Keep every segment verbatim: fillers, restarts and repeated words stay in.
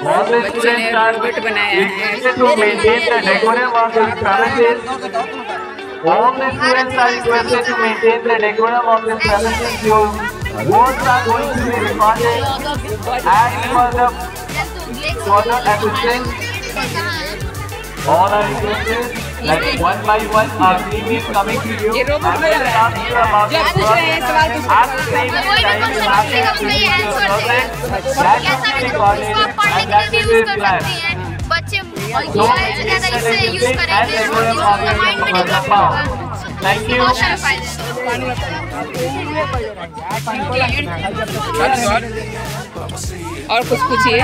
बच्चों ने रोबोट बनाया है। to maintain the decorum of the premises. All the students are requested to maintain the decorum of the premises. Your votes are going to be recorded as per the further assistance. All are requested. Like one by one, our team is coming to you. ये robot में लग रहा है। जब पूछ रहे हैं सवाल कुछ Ask the same time you have to use your subject. That should be recorded and that should be planned. बच्चे ज्यादा इससे यूज करेंगे तो माइंड में डेवलप होगा। Thank you. बहुत सारे फायदे और कुछ पूछिए।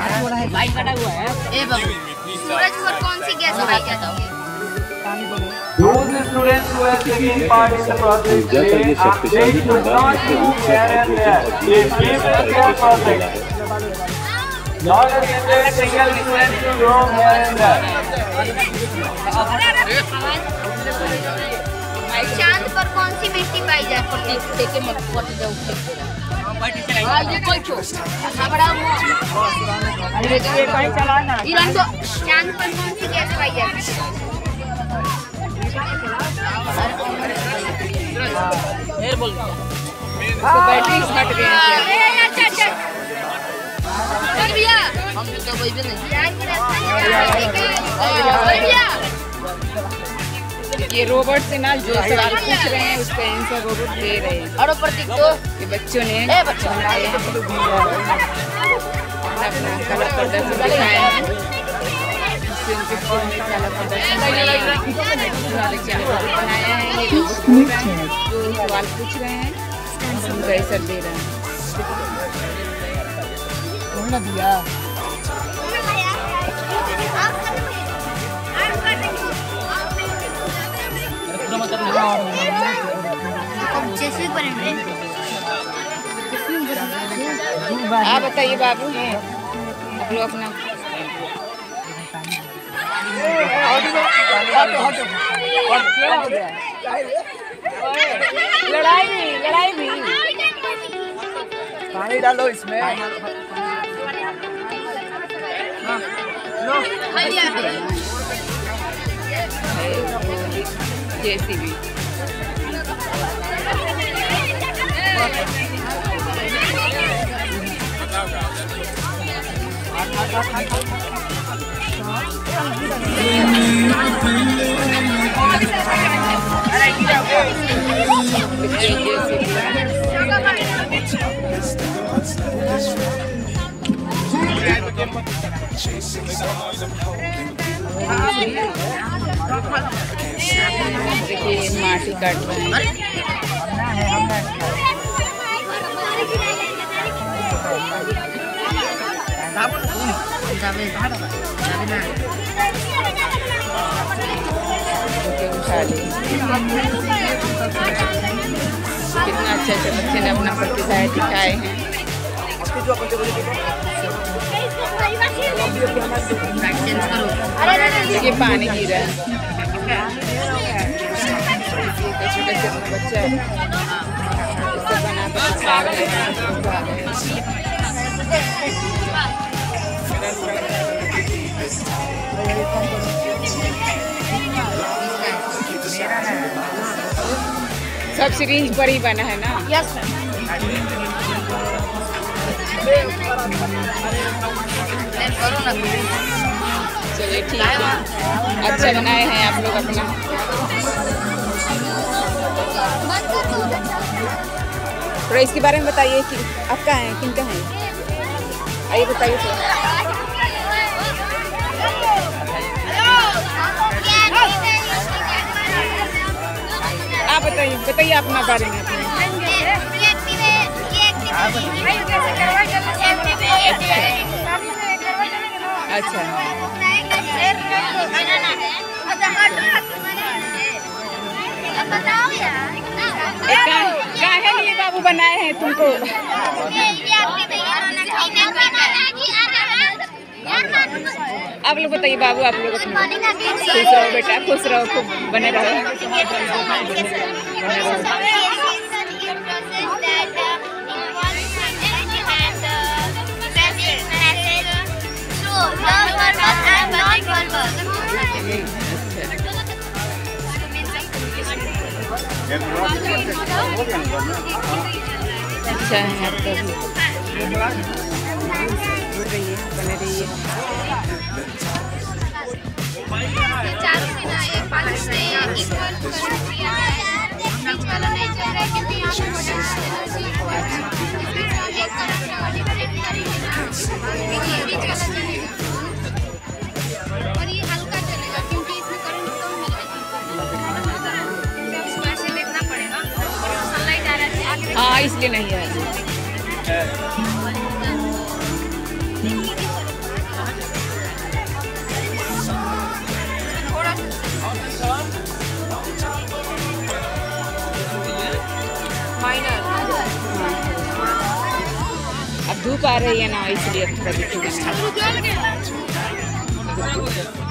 सूरज पर कौन सी गैस उड़ाई जाती है? Those students who have taken part in the project, they, are, they should not move here and there. They play with their project. Not a single student should roam here and there. चांद पर कौन सी मिट्टी पाई जाती है? चांद पर कौन सी gas पाई जाती है? तो बैटरी फट गई है। ये रोबोट से ना जो सवाल पूछ रहे हैं उसका आंसर रोबोट दे रहे हैं। और प्रतीक तो ये बच्चों ने बनाए हैं, अपना कला प्रदर्शन दिखाए हैं। उनके स्कूल में कला प्रदर्शन बनाया है। ये जो सवाल पूछ रहे हैं उनका आंसर दे रहे हैं। आप बताइए बाबू, आप लोग अपना लड़ाई भी लड़ाई भी पानी डालो इसमें। जेसीबी देखिए माटी काट रहे हैं। उठा ली। कितना अच्छे अच्छे बच्चे ने अपना प्रतिभा दिखाए हैं। देखिए पानी गिरा है। छोटे छोटे बच्चा बना कर खा रहे हैं। सब सीरीज पर ही बना है ना? यस चलिए ठीक है, अच्छा बनाए हैं आप लोग अपना। थोड़ा इसके बारे में बताइए कि आपका है किनका है, आइए बताइए तो। आप बताइए बताइए अपना बारे में। अच्छा बताओ यार, काहे लिए बाबू बनाए हैं तुमको? आप लोग बताइए बाबू, आप लोग अपना खुश रहो बेटा, खुश रहो, खूब बने रहो। अच्छा है आपका भी। जुड़ रही है, बने रही है। चारों में ना एक पालस से इक्वल करंट दिया है, बीच वाला नहीं चल रहा है क्योंकि यहाँ पे पोटेंशियल एनर्जी इक्वल है, इसलिए हम एक करंट का डिफरेंट करेंगे ना, क्योंकि ये बीच वाला चलेगा और ये हल्का चलेगा क्योंकि इसमें करंट कम मिलेगा। इसको ऐसे देखना पड़ेगा, सनलाइट आ रहा है आगे। हाँ इसलिए नहीं है। माइनर अब धूप आ रही है ना इसलिए थोड़ा दिखेगा। जल गया।